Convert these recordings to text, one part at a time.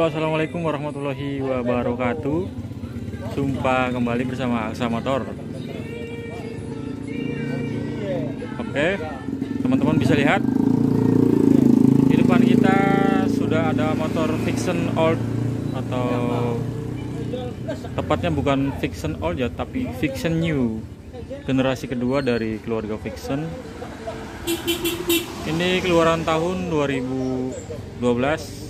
Halo, assalamualaikum warahmatullahi wabarakatuh. Jumpa kembali bersama Aksa Motor. Oke, teman-teman bisa lihat di depan kita sudah ada motor Vixen Old, atau tepatnya bukan Vixen Old ya, tapi Vixen New, generasi kedua dari keluarga Vixen. Ini keluaran tahun 2012.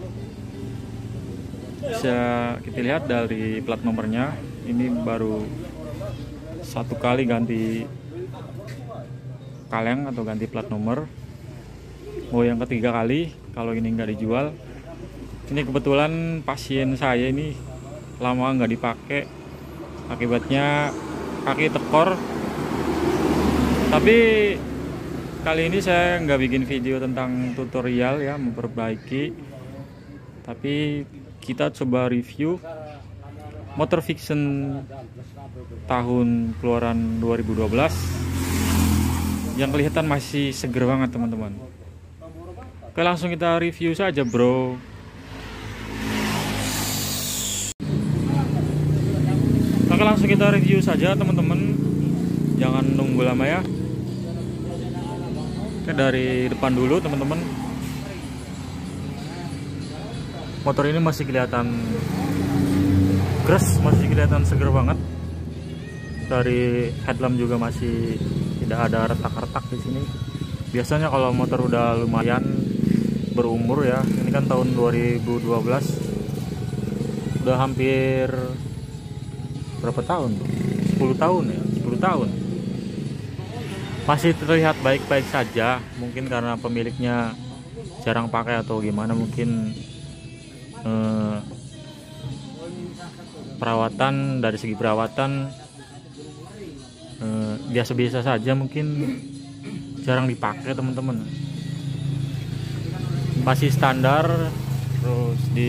Bisa kita lihat dari plat nomornya, ini baru satu kali ganti kaleng atau ganti plat nomor. Yang ketiga kali kalau ini nggak dijual. Ini kebetulan pasien saya ini lama nggak dipakai, akibatnya kaki tekor. Tapi kali ini saya nggak bikin video tentang tutorial ya memperbaiki, tapi kita coba review motor Vixen tahun keluaran 2012 yang kelihatan masih seger banget, teman-teman. Oke, langsung kita review saja, bro. Oke, langsung kita review saja, teman-teman. Jangan nunggu lama ya. Oke, dari depan dulu, teman-teman. Motor ini masih kelihatan gres, masih kelihatan seger banget. Dari headlamp juga masih tidak ada retak-retak di sini. Biasanya kalau motor udah lumayan berumur ya, ini kan tahun 2012, udah hampir berapa tahun? 10 tahun ya, 10 tahun. Masih terlihat baik-baik saja, mungkin karena pemiliknya jarang pakai atau gimana, mungkin perawatan, dari segi perawatan biasa-biasa saja, mungkin jarang dipakai, teman-teman. Masih standar. Terus di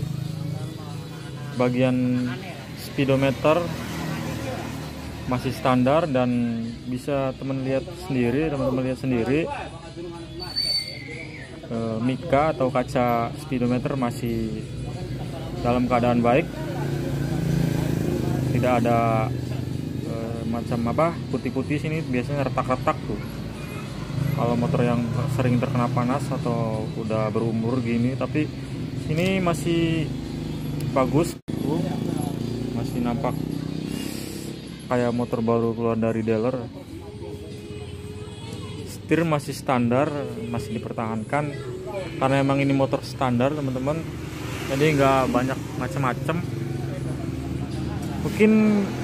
bagian speedometer masih standar, dan bisa teman-teman lihat sendiri mika atau kaca speedometer masih dalam keadaan baik, tidak ada macam putih-putih sini. Biasanya retak-retak tuh kalau motor yang sering terkena panas atau udah berumur gini, tapi ini masih bagus tuh, masih nampak kayak motor baru keluar dari dealer. Setir masih standar, masih dipertahankan karena emang ini motor standar, teman-teman. Jadi nggak banyak macam-macam. Mungkin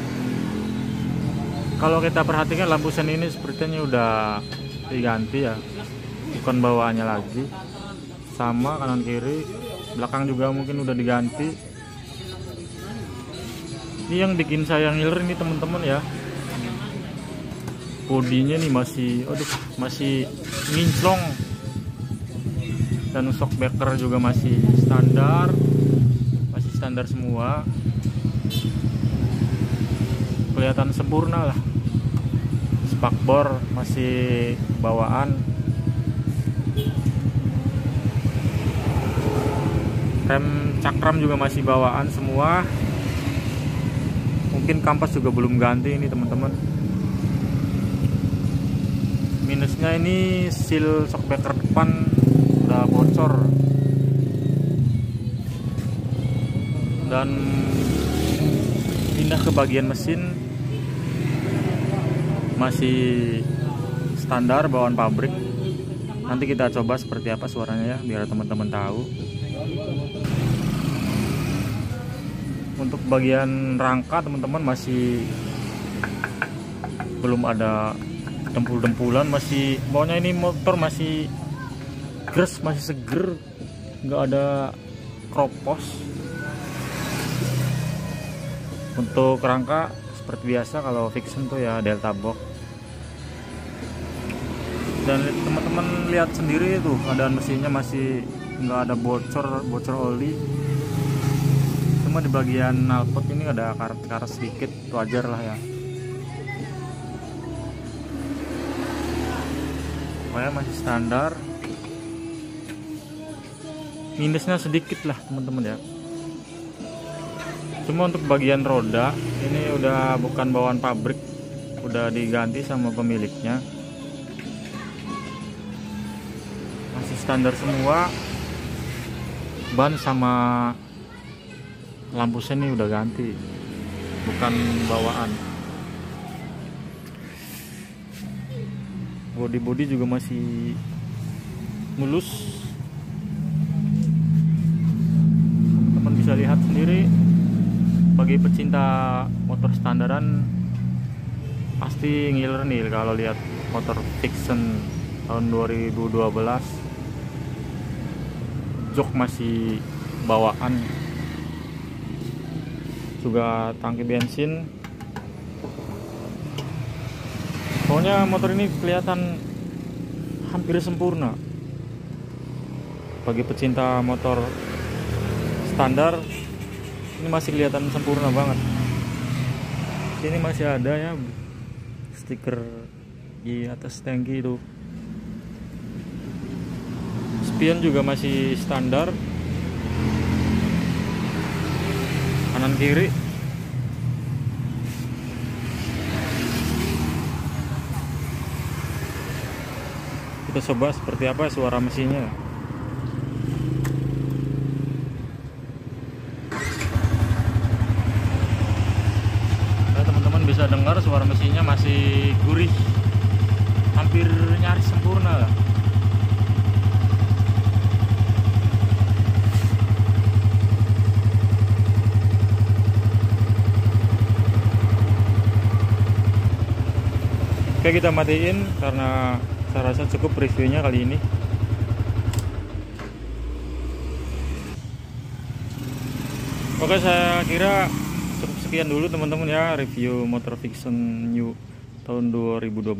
kalau kita perhatikan lampu sen ini sepertinya udah diganti ya, bukan bawaannya lagi. Sama kanan kiri, belakang juga mungkin udah diganti. Ini yang bikin saya ngiler ini, teman-teman ya. Bodinya nih masih nginclong, dan shockbreaker juga masih standar semua, kelihatan sempurna lah. Spakbor masih bawaan, rem cakram juga masih bawaan semua. Mungkin kampas juga belum ganti ini, teman-teman. Minusnya ini seal shockbreaker depan udah bocor, dan pindah ke bagian mesin masih standar bawaan pabrik. Nanti kita coba seperti apa suaranya ya, biar teman-teman tahu. Untuk bagian rangka, teman-teman, masih belum ada dempul-dempulan, masih bawahnya ini motor masih gres, masih seger, nggak ada kropos. Untuk rangka seperti biasa kalau Vixen tuh ya Delta Box. Dan teman-teman lihat sendiri tuh, keadaan mesinnya masih nggak ada bocor oli. Cuma di bagian knalpot ini ada karat-karat sedikit, wajar lah ya. Pokoknya masih standar. minusnya sedikit lah teman-teman ya. Cuma untuk bagian roda ini udah bukan bawaan pabrik, udah diganti sama pemiliknya. Masih standar semua. Ban sama lampu sen ini udah ganti, bukan bawaan. Bodi juga masih mulus. Teman-teman bisa lihat sendiri. Bagi pecinta motor standaran pasti ngiler nih kalau lihat motor Vixen tahun 2012. Jok masih bawaan, juga tangki bensin. Pokoknya motor ini kelihatan hampir sempurna. Bagi pecinta motor standar ini masih kelihatan sempurna banget. Ini masih ada ya stiker di atas tangki itu. Spion juga masih standar, kanan kiri. Kita coba seperti apa suara mesinnya. Nah, teman-teman bisa dengar suara mesinnya masih gurih, hampir nyaris sempurna lah. Oke, kita matiin karena saya rasa cukup reviewnya kali ini. Oke, saya kira cukup sekian dulu teman-teman ya review motor Vixen New tahun 2012.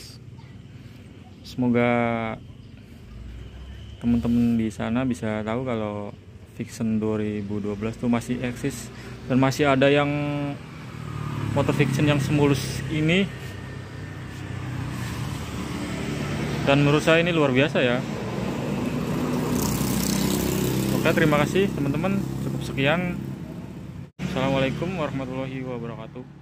Semoga teman-teman di sana bisa tahu kalau Vixen 2012 tuh masih eksis dan masih ada yang motor Vixen yang semulus ini. Dan menurut saya ini luar biasa ya. Oke, terima kasih teman-teman. Cukup sekian. Assalamualaikum warahmatullahi wabarakatuh.